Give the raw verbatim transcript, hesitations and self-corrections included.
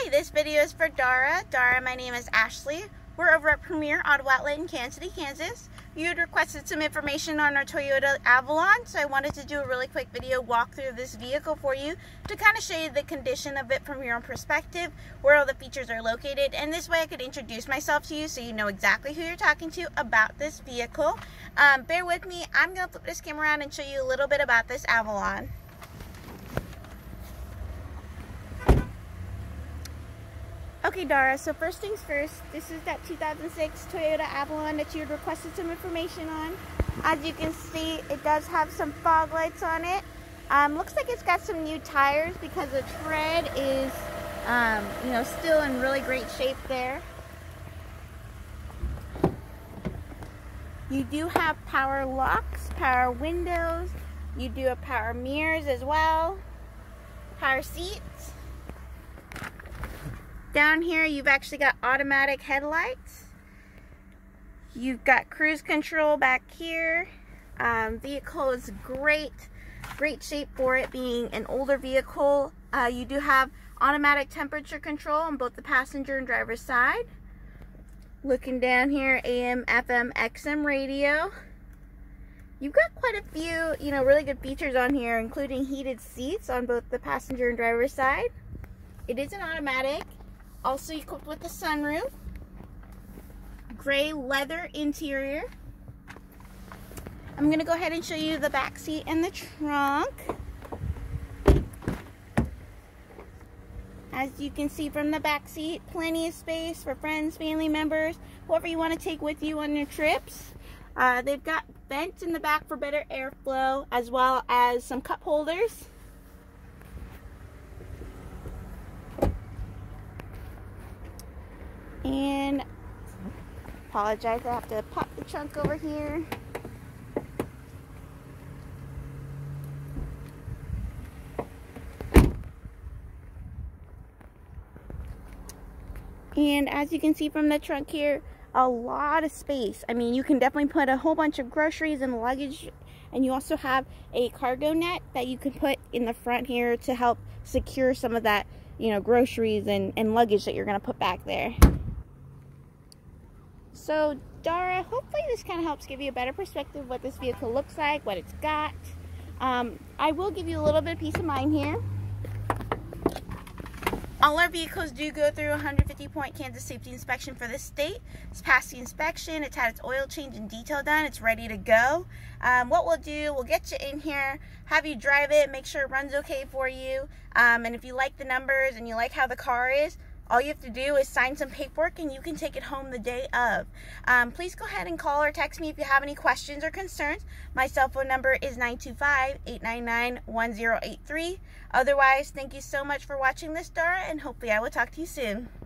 Hi, this video is for Dara. Dara, my name is Ashley. We're over at Premier Auto Outlet in Kansas City, Kansas. You had requested some information on our Toyota Avalon, so I wanted to do a really quick video walk through this vehicle for you to kind of show you the condition of it from your own perspective, where all the features are located, and this way I could introduce myself to you so you know exactly who you're talking to about this vehicle. Um, bear with me, I'm going to flip this camera around and show you a little bit about this Avalon. Okay, Dara, so first things first, this is that two thousand six Toyota Avalon that you had requested some information on. As you can see, it does have some fog lights on it. Um, looks like it's got some new tires because the tread is, um, you know, still in really great shape there. You do have power locks, power windows. You do have power mirrors as well, power seats. Down here, you've actually got automatic headlights. You've got cruise control back here. Um, vehicle is great, great shape for it being an older vehicle. Uh, you do have automatic temperature control on both the passenger and driver's side. Looking down here, A M, F M, X M radio. You've got quite a few, you know, really good features on here, including heated seats on both the passenger and driver's side. It is an automatic. Also equipped with a sunroof, gray leather interior. I'm gonna go ahead and show you the back seat and the trunk. As you can see from the back seat, plenty of space for friends, family members, whoever you want to take with you on your trips. Uh, they've got vents in the back for better airflow, as well as some cup holders. And apologize, I have to pop the trunk over here. And as you can see from the trunk here, a lot of space. I mean, you can definitely put a whole bunch of groceries and luggage, and you also have a cargo net that you can put in the front here to help secure some of that, you know, groceries and, and luggage that you're going to put back there. So, Dara, hopefully this kind of helps give you a better perspective of what this vehicle looks like, what it's got. Um, I will give you a little bit of peace of mind here. All our vehicles do go through a one hundred fifty point Kansas safety inspection for the state. It's passed the inspection, it's had its oil change and detail done, it's ready to go. Um, what we'll do, we'll get you in here, have you drive it, make sure it runs okay for you. Um, and if you like the numbers and you like how the car is, all you have to do is sign some paperwork and you can take it home the day of. Um, please go ahead and call or text me if you have any questions or concerns. My cell phone number is nine two five, eight nine nine, one zero eight three. Otherwise, thank you so much for watching this, Dara, and hopefully I will talk to you soon.